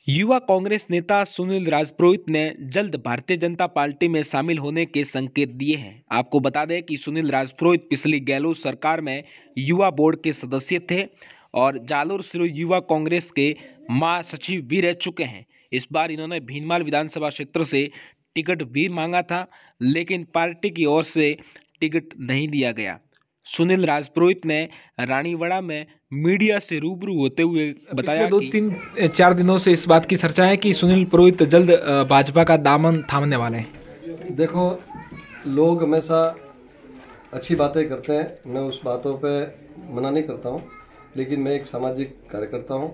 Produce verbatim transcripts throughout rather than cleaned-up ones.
युवा कांग्रेस नेता सुनील राजपुरोहित ने जल्द भारतीय जनता पार्टी में शामिल होने के संकेत दिए हैं। आपको बता दें कि सुनील राजपुरोहित पिछली गहलोत सरकार में युवा बोर्ड के सदस्य थे और जालोर से युवा कांग्रेस के महासचिव भी रह चुके हैं। इस बार इन्होंने भीनमाल विधानसभा क्षेत्र से टिकट भी मांगा था, लेकिन पार्टी की ओर से टिकट नहीं दिया गया। सुनील राजपुरोहित ने रानीवाड़ा में मीडिया से रूबरू होते हुए बताया दो कि तीन चार दिनों से इस बात की चर्चा है कि सुनील पुरोहित जल्द भाजपा का दामन थामने वाले हैं। देखो, लोग हमेशा अच्छी बातें करते हैं, मैं उस बातों पे मना नहीं करता हूँ, लेकिन मैं एक सामाजिक कार्यकर्ता हूँ।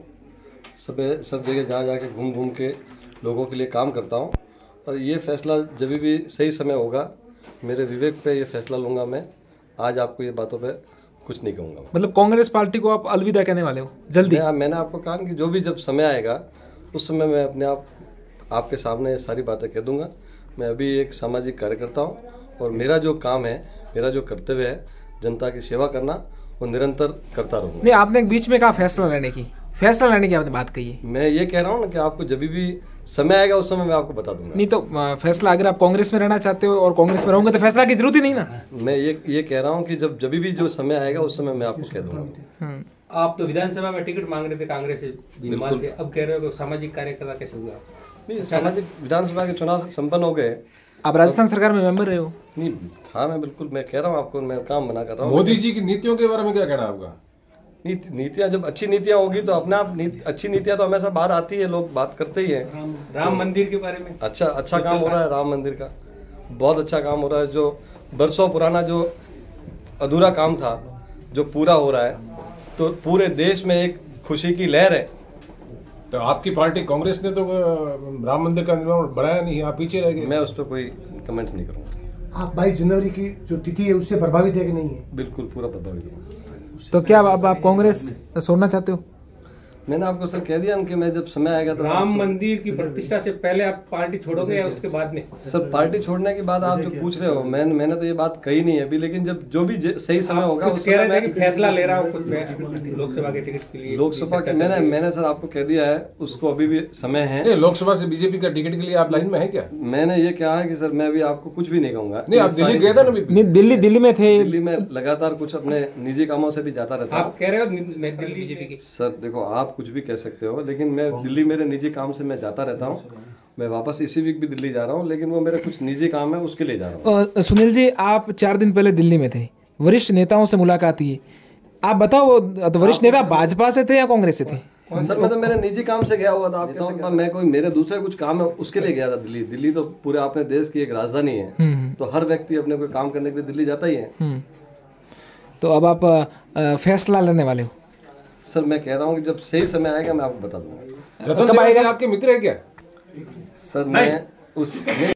सब सब जगह जहाँ जाके घूम घूम के लोगों के लिए काम करता हूँ और ये फैसला जब भी सही समय होगा, मेरे विवेक पे ये फैसला लूँगा। मैं आज आपको ये बातों पे कुछ नहीं कहूँगा। मतलब कांग्रेस पार्टी को आप अलविदा कहने वाले हो जल्दी? मैं, मैंने आपको कहा कि जो भी जब समय आएगा उस समय मैं अपने आप आपके सामने सारी बातें कह दूंगा। मैं अभी एक सामाजिक कार्यकर्ता हूँ और मेरा जो काम है, मेरा जो कर्तव्य है जनता की सेवा करना, वो निरंतर करता रहूँगा। नहीं, आपने एक बीच में कहा फैसला लेने की फैसला लेने की आपने बात कही है। मैं ये कह रहा हूँ ना कि आपको जब भी समय आएगा उस समय मैं आपको बता दूंगा। नहीं तो फैसला, अगर आप कांग्रेस में रहना चाहते हो और कांग्रेस में रहोगे तो फैसला की जरूरत ही नहीं ना। मैं ये ये कह रहा हूँ कि जब जब भी जो समय आएगा उस समय मैं आपको कह दूंगा। आप तो विधानसभा में टिकट मांग रहे थे कांग्रेस से, भीनमाल से, अब कह रहे हो कि सामाजिक कार्यकर्ता कैसे हुआ? नहीं, सामाजिक विधानसभा के चुनाव संपन्न हो गए। आप राजस्थान सरकार में मेंबर रहे हो? नहीं था, मैं बिल्कुल मैं कह रहा हूँ आपको, मैं काम बना कर रहा हूँ। मोदी जी की नीतियों के बारे में क्या कहना है आपका? नीति नीतियाँ जब अच्छी नीतियाँ होगी तो अपने आप नीति, अच्छी नीतियाँ तो हमेशा बाहर आती है, लोग बात करते ही हैं। राम, राम मंदिर के बारे में अच्छा अच्छा काम हो रहा है, राम मंदिर का बहुत अच्छा काम हो रहा है। जो बरसों पुराना जो अधूरा काम था, जो पूरा हो रहा है, तो पूरे देश में एक खुशी की लहर है। तो आपकी पार्टी कांग्रेस ने तो राम मंदिर का निर्माण बढ़ाया नहीं, आप पीछे रह गए। मैं उस पर कोई कमेंट्स नहीं करूँगा। आप बाईस जनवरी की जो तिथि है उससे प्रभावित है कि नहीं है? बिल्कुल पूरा प्रभावित हूँ। तो क्या अब आप कांग्रेस छोड़ना चाहते हो? मैंने आपको सर कह दिया कि मैं जब समय आएगा तो राम मंदिर की प्रतिष्ठा से पहले आप पार्टी छोड़ोगे या उसके बाद में? सर, पार्टी छोड़ने के बाद आप जो पूछ रहे हो, मैं मैंने तो ये बात कही नहीं है अभी, लेकिन जब जो भी सही समय होगा कुछ कह रहे थे कि फैसला ले रहा हूँ लोकसभा के टिकट के लिए। लोकसभा के मैंने मैंने सर आपको कह दिया है, उसको अभी भी समय है। लोकसभा से बीजेपी का टिकट के लिए आप लाइन में है क्या? मैंने ये कहा है कि सर मैं अभी आपको कुछ भी नहीं कहूंगा। नहीं, आप दिल्ली गए थे ना? नहीं, दिल्ली दिल्ली में थे। दिल्ली में लगातार कुछ अपने निजी कामों से भी जाता रहता हूं। आप कह रहे हो मैं दिल्ली बीजेपी की? सर देखो, आप कुछ भी कह सकते हो, लेकिन मैं दिल्ली मेरे निजी काम से मैं जाता रहता हूँ। मैं वापस इसी वीक भी दिल्ली जा रहा हूँ, लेकिन वो मेरे कुछ निजी काम है, उसके लिए जा रहा हूँ। सुनील जी, आप चार दिन पहले दिल्ली में थे, वरिष्ठ नेताओं से मुलाकात की। आप बताओ, वो तो वरिष्ठ नेता भाजपा से थे या कांग्रेस से थे? सर मैं तो मेरे निजी काम से गया हुआ था। आप कहते मैं कोई मेरे दूसरे कुछ काम है उसके लिए गया था दिल्ली। दिल्ली तो पूरे अपने देश की एक राजधानी है, तो हर व्यक्ति अपने कोई काम करने के लिए दिल्ली जाता ही है। तो अब आप फैसला लेने वाले हो? सर मैं कह रहा हूँ कि जब सही समय आएगा मैं आपको बता दूंगा। रतन देव आपके मित्र है क्या? सर मैं उस